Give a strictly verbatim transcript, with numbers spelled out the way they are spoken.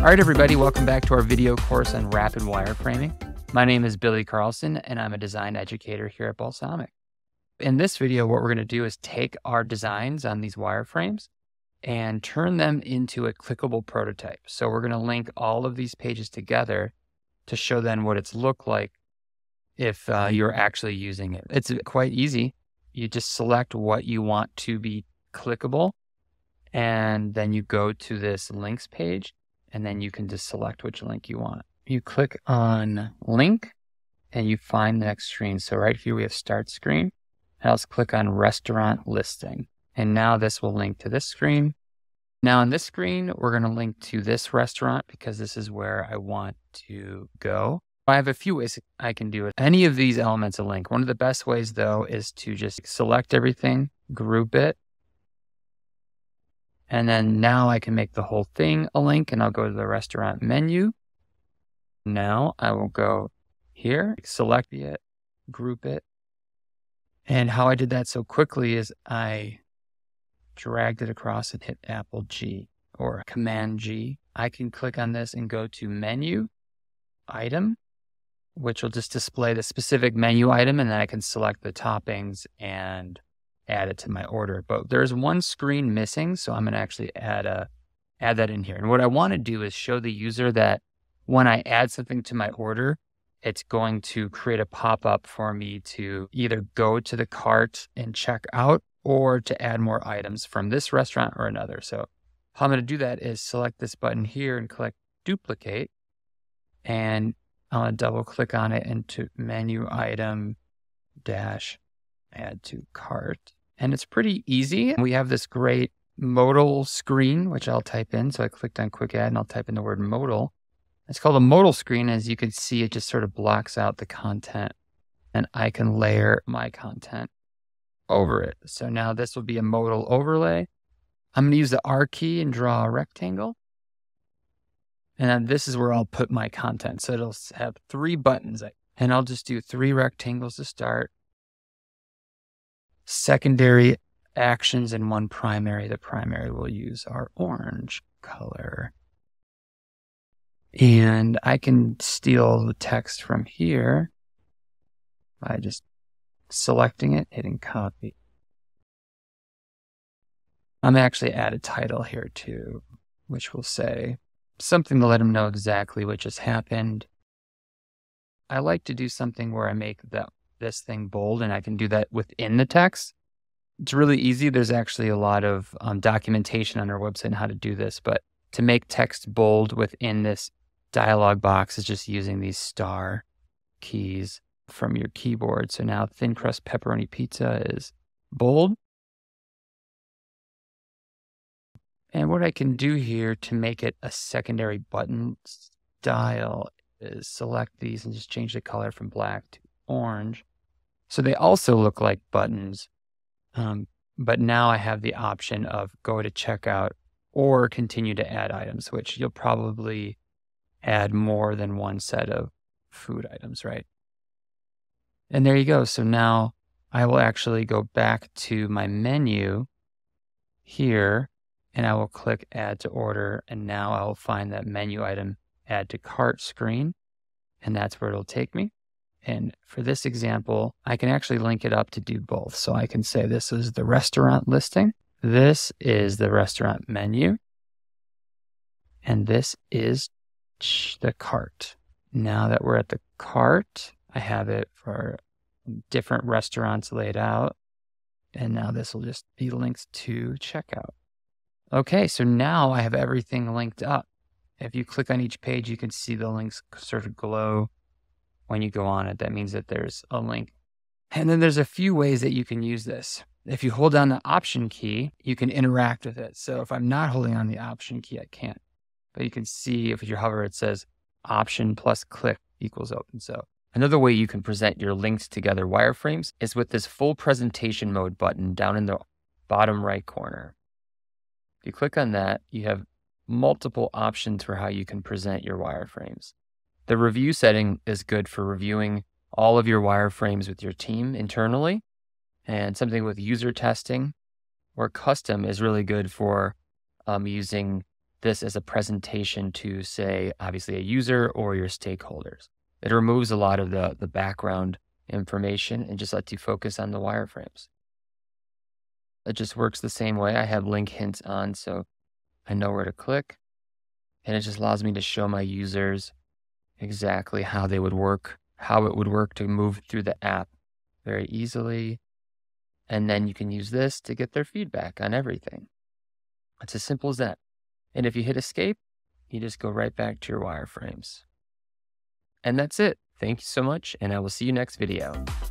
All right, everybody, welcome back to our video course on rapid wireframing. My name is Billy Carlson, and I'm a design educator here at Balsamiq. In this video, what we're going to do is take our designs on these wireframes and turn them into a clickable prototype. So we're going to link all of these pages together to show then what it's look like if uh, you're actually using it. It's quite easy. You just select what you want to be clickable, and then you go to this links page, and then you can just select which link you want. You click on link, and you find the next screen. So right here we have start screen. Now let's click on restaurant listing. And now this will link to this screen. Now on this screen, we're going to link to this restaurant because this is where I want to go. I have a few ways I can do it. Any of these elements a link. One of the best ways though is to just select everything, group it, and then now I can make the whole thing a link, and I'll go to the restaurant menu. Now I will go here, select it, group it. And how I did that so quickly is I dragged it across and hit Apple G or Command G. I can click on this and go to menu, item, which will just display the specific menu item, and then I can select the toppings and add it to my order. But there's one screen missing, so I'm going to actually add a add that in here. And what I want to do is show the user that when I add something to my order, it's going to create a pop-up for me to either go to the cart and check out or to add more items from this restaurant or another. So how I'm going to do that is select this button here and click duplicate, and I'm going to double click on it into menu item dash add to cart. And it's pretty easy. We have this great modal screen, which I'll type in. So I clicked on quick add and I'll type in the word modal. It's called a modal screen. As you can see, it just sort of blocks out the content, and I can layer my content over it. So now this will be a modal overlay. I'm going to use the R key and draw a rectangle. And then this is where I'll put my content. So it'll have three buttons, and I'll just do three rectangles to start. Secondary actions and one primary. The primary we'll use our orange color. And I can steal the text from here by just selecting it, hitting copy. I'm going to actually add a title here too, which will say something to let them know exactly what just happened. I like to do something where I make that this thing bold, and I can do that within the text. It's really easy. There's actually a lot of um, documentation on our website on how to do this, but to make text bold within this dialog box is just using these star keys from your keyboard. So now thin crust pepperoni pizza is bold. And what I can do here to make it a secondary button style is select these and just change the color from black to orange. So they also look like buttons, um, but now I have the option of go to checkout or continue to add items, which you'll probably add more than one set of food items, right? And there you go. So now I will actually go back to my menu here, and I will click add to order, and now I will find that menu item add to cart screen, and that's where it'll take me. And for this example, I can actually link it up to do both. So I can say this is the restaurant listing. This is the restaurant menu. And this is the cart. Now that we're at the cart, I have it for different restaurants laid out. And now this will just be linked to checkout. Okay, so now I have everything linked up. If you click on each page, you can see the links sort of glow. When you go on it, that means that there's a link. And then there's a few ways that you can use this. If you hold down the option key, you can interact with it. So if I'm not holding on the option key, I can't. But you can see if you hover, it says option plus click equals open. So another way you can present your linked together wireframes is with this full presentation mode button down in the bottom right corner. If you click on that, you have multiple options for how you can present your wireframes. The review setting is good for reviewing all of your wireframes with your team internally, and something with user testing or custom is really good for um, using this as a presentation to, say, obviously a user or your stakeholders. It removes a lot of the, the background information and just lets you focus on the wireframes. It just works the same way. I have link hints on, so I know where to click. And it just allows me to show my users exactly how they would work, how it would work to move through the app very easily. And then you can use this to get their feedback on everything. It's as simple as that. And if you hit escape, you just go right back to your wireframes. And that's it. Thank you so much, and I will see you next video.